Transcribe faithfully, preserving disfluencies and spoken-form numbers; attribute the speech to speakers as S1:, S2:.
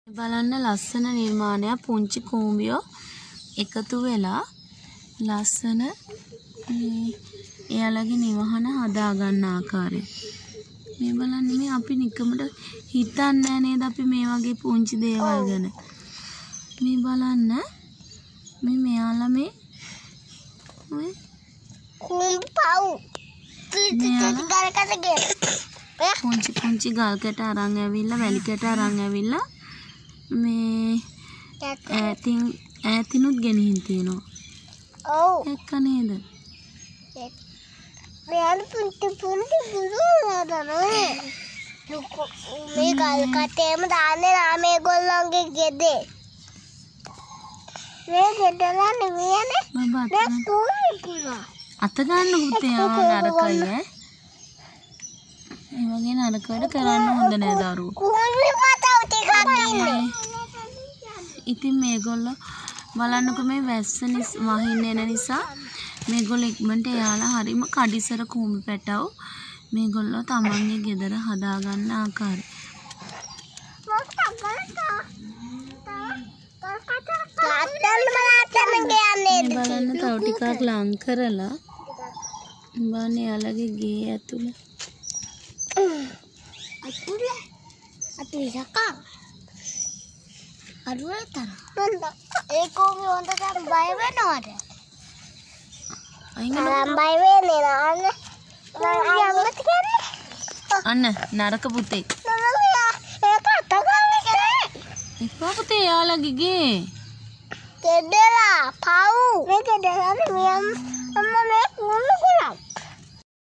S1: බලන්න ලස්සන නිර්මාණයක් පුංචි කූඹියෝ එකතු වෙලා ලස්සන එයාලගේ නිවහන හදා ගන්න ආකාරය. මේ බලන්න මේ අපි නිකමට හිතන්නේ නැහැ නේද අපි මේ වගේ පුංචි දේවල් ගැන. මේ බලන්න මේ මෙයාලා මේ ඔය
S2: කුම්පව්
S1: පුංචි පුංචි ගල් කැට අරන් ඇවිල්ලා වැලි කැට අරන් ඇවිල්ලා මේ ඈතින් ඈතිනුත් ගෙනිහින් තියෙනවා.
S2: ඔව්
S1: එක්ක නේද?
S2: මෙයාල පුංචි පුංචි බුදු නේදනේ. මේ ගල් කැටේම දාන්නේ නා මේගොල්ලන්ගේ ගෙදේ. මේ ගෙදලා නෙවෙයිනේ.
S1: බබා
S2: දැන් කොහේ පුරා?
S1: අත ගන්න පුතේ නරකයි ඈ. මේ වගේ නරක වැඩ කරන්න හොඳ නෑ දරුවෝ.
S2: කුහුන්නේ මතව ටිකක් ඉන්නේ.
S1: ඉතින් මේගොල්ලෝ බලන්නකො මේ වැස්ස වහින්න එන නිසා මේගොල්ලෝ ඉක්මනට එයාලා හරිම කඩිසර කූඹි පැටව මේගොල්ලෝ තමන්ගේ ගෙදර හදා ගන්න ආකාරය. බලන්න තව ටිකක් ලං කරලා බලන්න එයාලගේ ගේ ඇතුළේ
S2: අතුලේ අතුලේකා අරුවේ තරම් නන්ද ඒකෝගේ හොඳට බය වෙනවද
S1: අයින්
S2: තරම් බය වෙන්නේ නෑ අම්මත් කියන්නේ
S1: අන්න නරක පුතේ
S2: ඒක අත ගන්න කියලා
S1: එපා පුතේ එයාලගේ ගේ
S2: කෙඩලා පව් මේක දැනන්නේ මියම් අම්මා මේ කුණු